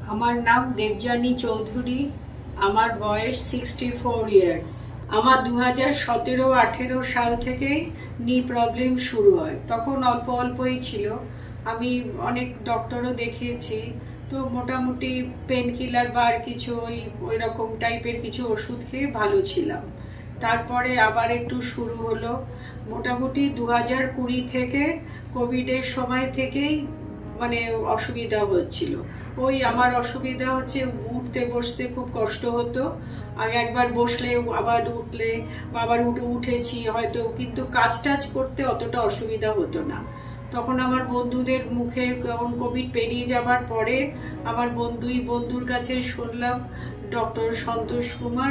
আমার নাম দেবযানী চৌধুরী। আমার বয়স 64 ইয়ার্স। আমার 2017-18 সাল থেকেই নি প্রবলেম শুরু হয়। তখন অল্প অল্পই ছিল। আমি অনেক ডক্টরও দেখিয়েছি, তো মোটামুটি পেন কিলার বা আর কিছু ওই রকম টাইপের কিছু ওষুধ খেয়ে ভালো ছিলাম। তারপরে আবার একটু শুরু হলো। মোটামুটি 2020 থেকে কোভিডের সময় থেকেই মানে অসুবিধা হচ্ছিল। আমার অসুবিধা হচ্ছে উঠতে বসতে খুব কষ্ট হতো। আর একবার বসলে আবার উঠলে আবার উঠেছি হয়তো, কিন্তু কাজ টাজ করতে অতটা অসুবিধা হতো না। তখন আমার বন্ধুদের মুখে কোভিড পেরিয়ে যাবার পরে আমার বন্ধুর কাছে শুনলাম ডক্টর সন্তোষ কুমার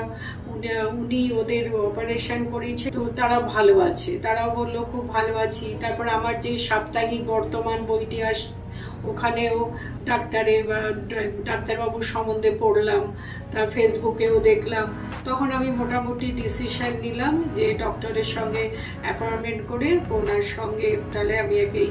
উনি ওদের অপারেশন করেছে, তো তারা ভালো আছে। তারাও বললো খুব ভালো আছি। তারপর আমার যে সাপ্তাহিক বর্তমান বইটি ওখানেও ডাক্তারবাবুর সম্বন্ধে পড়লাম, তার ফেসবুকেও দেখলাম। তখন আমি মোটামুটি ডিসিশন নিলাম যে ডক্টরের সঙ্গে অ্যাপয়েন্টমেন্ট করে ওনার সঙ্গে তাহলে আমি এই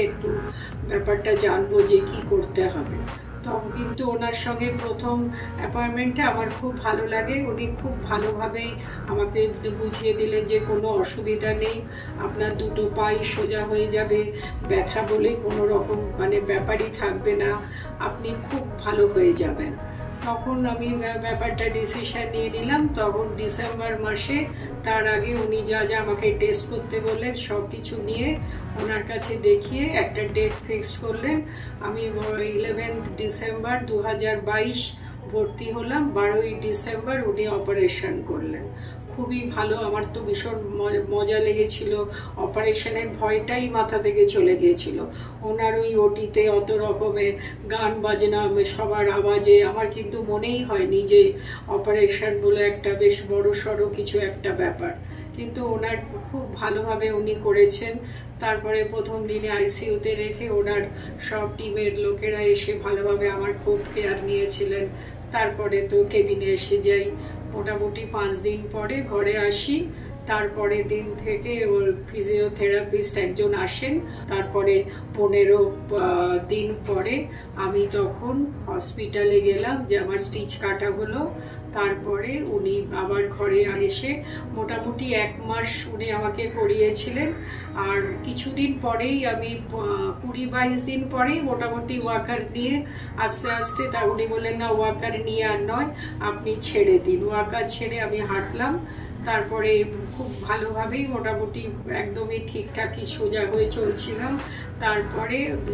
ব্যাপারটা জানবো যে কি করতে হবে। তখন কিন্তু ওনার সঙ্গে প্রথম অ্যাপয়েন্টমেন্টে আমার খুব ভালো লাগে। উনি খুব ভালোভাবেই আমাকে বুঝিয়ে দিলেন যে কোনো অসুবিধা নেই, আপনার দুটো পাই সোজা হয়ে যাবে, ব্যথা বলে কোনো রকম ব্যাপারই থাকবে না, আপনি খুব ভালো হয়ে যাবেন। তখন আমি ব্যাপারটা ডিসিশন নিয়ে নিলাম। তখন ডিসেম্বর মাসে, তার আগে উনি যা আমাকে টেস্ট করতে বললেন সব কিছু নিয়ে ওনার কাছে দেখিয়ে একটা ডেট ফিক্সড করলেন। আমি 11 ডিসেম্বর 2022 ভর্তি হলাম। 12ই ডিসেম্বর উনি অপারেশন করলেন। খুবই ভালো, আমার তো ভীষণ মজা লেগেছিল। অপারেশনের ভয়টাই মাথা থেকে চলে গিয়েছিল। ওনার ওই ওটিতে অত রকমের গান বাজনা, সবার আওয়াজে আমার কিন্তু মনেই হয়নি যে অপারেশন বলে একটা বেশ বড় সড়ো কিছু একটা ব্যাপার। কিন্তু ওনার খুব ভালোভাবে উনি করেছেন। তারপরে প্রথম দিনে আইসিইউতে রেখে ওনার সব টিমের লোকেরা এসে ভালোভাবে আমার খুব কেয়ার নিয়েছিলেন। তারপরে তো কেবিনে এসে যাই। মোটামুটি 5 দিন পরে ঘরে আসি। তারপরে দিন থেকে ওর ফিজিওথেরাপিস্ট একজন আসেন। তারপরে 15 দিন পরে আমি তখন হসপিটালে গেলাম যে আমার স্টিচ কাটা হলো। তারপরে উনি আবার ঘরে এসে মোটামুটি 1 মাস উনি আমাকে করিয়েছিলেন। আর কিছুদিন পরেই আমি 20-22 দিন পরেই মোটামুটি ওয়াকার নিয়ে আস্তে আস্তে উনি বললেন না, ওয়াকার নিয়ে আর নয়, আপনি ছেড়ে দিন। ওয়াকার ছেড়ে আমি হাঁটলাম। তারপরে খুব ভালোভাবেই মোটামুটি একদমই ঠিকঠাকই সোজা হয়ে চলছিলাম। তারপরে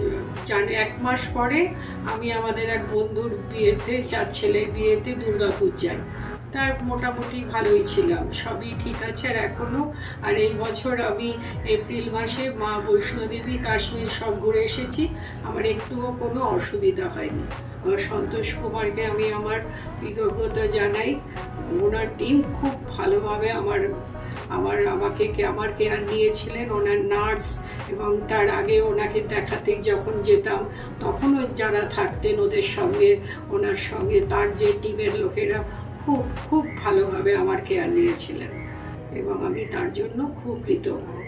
1 মাস পরে আমি আমাদের এক বন্ধুর বিয়েতে, 4 ছেলের বিয়েতে দুর্গাপুর যাই। তার মোটামুটি ভালোই ছিলাম, সবই ঠিক আছে আর এখনো। আর এই বছর আমি এপ্রিল মাসে মা বৈষ্ণোদেবী, কাশ্মীর সব ঘুরে এসেছি। আমার একটুও কোনো অসুবিধা হয়নি। সন্তোষ কুমারকে আমি আমার কৃতজ্ঞতা জানাই। ওনার টিম খুব ভালোভাবে আমাকে কেয়ার নিয়েছিলেন। ওনার নার্স এবং তার আগে ওনাকে দেখাতে যখন যেতাম তখনও যারা থাকতেন ওনার সঙ্গে তার যে টিমের লোকেরা খুব খুব ভালোভাবে আমার কেয়ার নিয়েছিলেন এবং আমি তার জন্য খুব কৃতজ্ঞ।